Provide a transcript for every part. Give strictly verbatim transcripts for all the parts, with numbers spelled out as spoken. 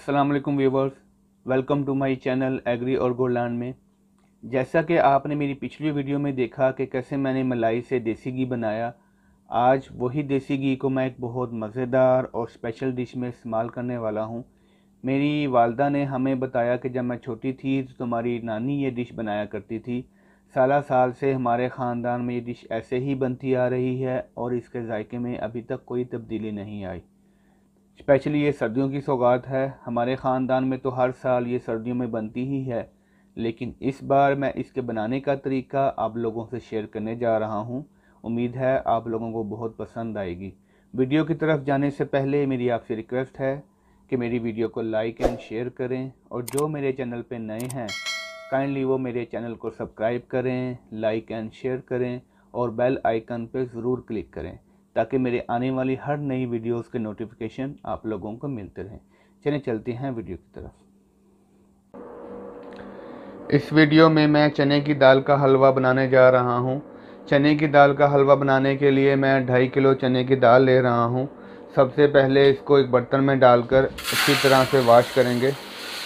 अस्सलाम वालेकुम viewers, welcome to my channel agri और गोलैंड में। जैसा कि आपने मेरी पिछली वीडियो में देखा कि कैसे मैंने मलाई से देसी घी बनाया, आज वही देसी घी को मैं एक बहुत मज़ेदार और स्पेशल डिश में इस्तेमाल करने वाला हूं। मेरी वालदा ने हमें बताया कि जब मैं छोटी थी तो तुम्हारी नानी ये डिश बनाया करती थी। साला साल से हमारे ख़ानदान में ये डिश ऐसे ही बनती आ रही है और इसके जायके में अभी तक कोई तब्दीली नहीं आई। स्पेशली ये सर्दियों की सौगात है। हमारे ख़ानदान में तो हर साल ये सर्दियों में बनती ही है, लेकिन इस बार मैं इसके बनाने का तरीका आप लोगों से शेयर करने जा रहा हूँ। उम्मीद है आप लोगों को बहुत पसंद आएगी। वीडियो की तरफ जाने से पहले मेरी आपसे रिक्वेस्ट है कि मेरी वीडियो को लाइक एंड शेयर करें, और जो मेरे चैनल पर नए हैं काइंडली वो मेरे चैनल को सब्सक्राइब करें, लाइक एंड शेयर करें और बेल आइकन पर ज़रूर क्लिक करें ताकि मेरे आने वाली हर नई वीडियोस के नोटिफिकेशन आप लोगों को मिलते रहें। चलिए चलते हैं वीडियो की तरफ। इस वीडियो में मैं चने की दाल का हलवा बनाने जा रहा हूं। चने की दाल का हलवा बनाने के लिए मैं ढाई किलो चने की दाल ले रहा हूं। सबसे पहले इसको एक बर्तन में डालकर अच्छी तरह से वॉश करेंगे।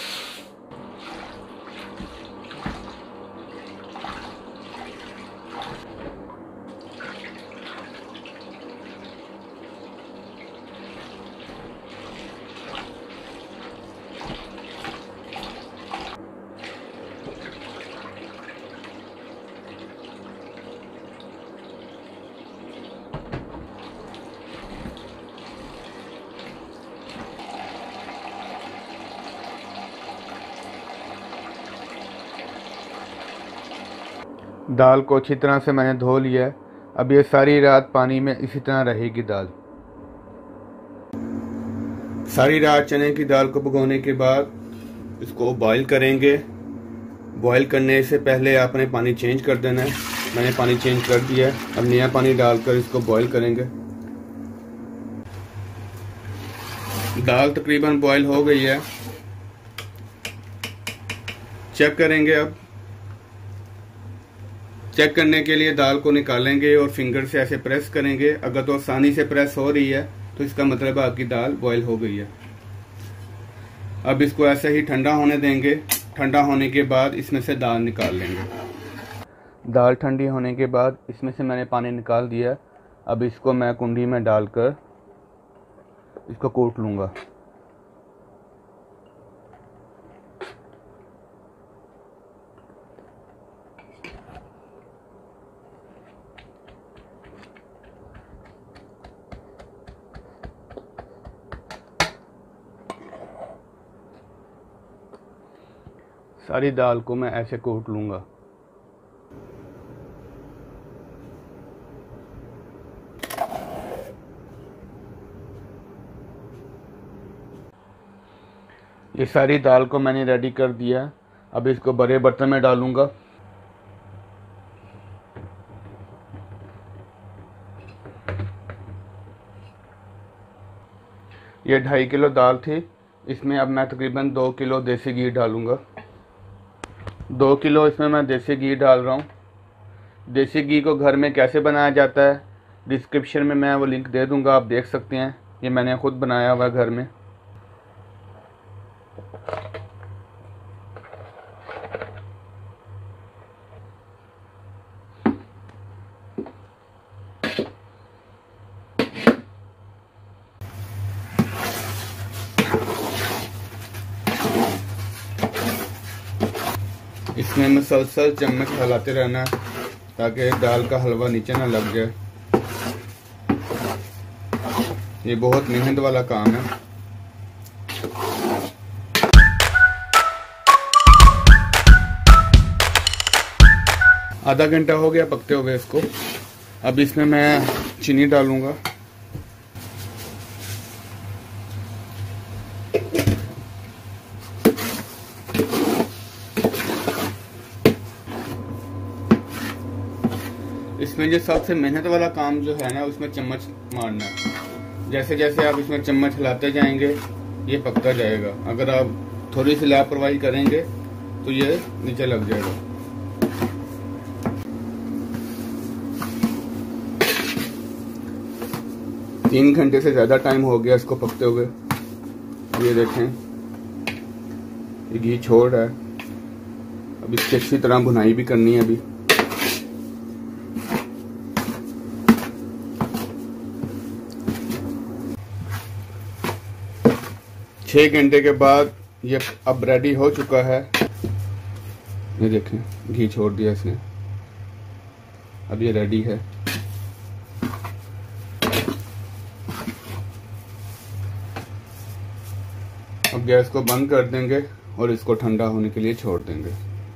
दाल को अच्छी तरह से मैंने धो लिया है। अब ये सारी रात पानी में इसी तरह रहेगी दाल। सारी रात चने की दाल को भिगोने के बाद इसको बॉईल करेंगे। बॉईल करने से पहले आपने पानी चेंज कर देना है। मैंने पानी चेंज कर दिया है। अब नया पानी डालकर इसको बॉईल करेंगे। दाल तकरीबन बॉईल हो गई है। चेक करेंगे। अब चेक करने के लिए दाल को निकालेंगे और फिंगर से ऐसे प्रेस करेंगे। अगर तो आसानी से प्रेस हो रही है तो इसका मतलब आपकी दाल बॉईल हो गई है। अब इसको ऐसे ही ठंडा होने देंगे। ठंडा होने के बाद इसमें से दाल निकाल लेंगे। दाल ठंडी होने के बाद इसमें से मैंने पानी निकाल दिया। अब इसको मैं कुंडी में डालकर इसको कूट लूँगा। सारी दाल को मैं ऐसे कूट लूँगा। ये सारी दाल को मैंने रेडी कर दिया। अब इसको बड़े बर्तन में डालूँगा। ये ढाई किलो दाल थी। इसमें अब मैं तकरीबन दो किलो देसी घी डालूँगा। दो किलो इसमें मैं देसी घी डाल रहा हूँ। देसी घी को घर में कैसे बनाया जाता है डिस्क्रिप्शन में मैं वो लिंक दे दूँगा, आप देख सकते हैं। ये मैंने खुद बनाया हुआ घर में। इसमें मुसलसल चम्मच हिलाते रहना है ताकि दाल का हलवा नीचे ना लग जाए। ये बहुत मेहनत वाला काम है। आधा घंटा हो गया पकते हुए इसको। अब इसमें मैं चीनी डालूंगा। इसमें जो सबसे मेहनत वाला काम जो है ना, उसमें चम्मच मारना है। जैसे जैसे आप इसमें चम्मच हिलाते जाएंगे ये पकता जाएगा। अगर आप थोड़ी सी लापरवाही करेंगे तो ये नीचे लग जाएगा। तीन घंटे से ज़्यादा टाइम हो गया इसको पकते हुए। ये देखें ये घी छोड़ रहा है। अब इसकी अच्छी तरह भुनाई भी करनी है। अभी छः घंटे के बाद ये अब रेडी हो चुका है। ये देखें, घी छोड़ दिया इसने, अब ये रेडी है। अब गैस को बंद कर देंगे और इसको ठंडा होने के लिए छोड़ देंगे।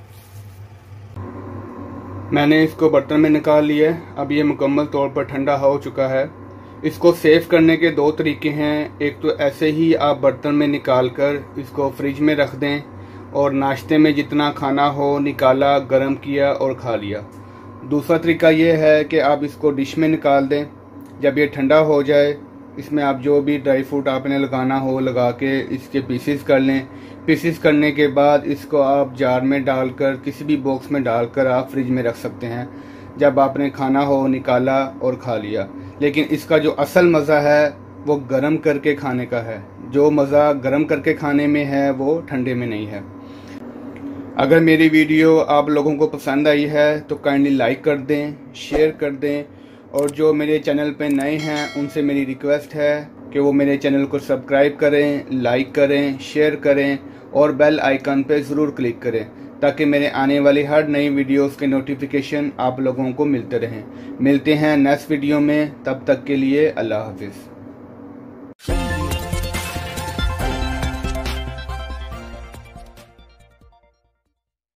मैंने इसको बर्तन में निकाल लिया है। अब ये मुकम्मल तौर पर ठंडा हो चुका है। इसको सेव करने के दो तरीके हैं। एक तो ऐसे ही आप बर्तन में निकाल कर इसको फ्रिज में रख दें और नाश्ते में जितना खाना हो निकाला, गर्म किया और खा लिया। दूसरा तरीका ये है कि आप इसको डिश में निकाल दें। जब ये ठंडा हो जाए, इसमें आप जो भी ड्राई फ्रूट आपने लगाना हो लगा के इसके पीसेस कर लें। पीसेस करने के बाद इसको आप जार में डालकर किसी भी बॉक्स में डालकर आप फ्रिज में रख सकते हैं। जब आपने खाना हो निकाला और खा लिया। लेकिन इसका जो असल मज़ा है वो गरम करके खाने का है। जो मज़ा गरम करके खाने में है वो ठंडे में नहीं है। अगर मेरी वीडियो आप लोगों को पसंद आई है तो काइंडली लाइक कर दें, शेयर कर दें, और जो मेरे चैनल पे नए हैं उनसे मेरी रिक्वेस्ट है कि वो मेरे चैनल को सब्सक्राइब करें, लाइक करें, शेयर करें और बेल आइकन पे ज़रूर क्लिक करें ताकि मेरे आने वाली हर नई वीडियोस के नोटिफिकेशन आप लोगों को मिलते रहें। मिलते हैं नेक्स्ट वीडियो में, तब तक के लिए अल्लाह हाफिज़।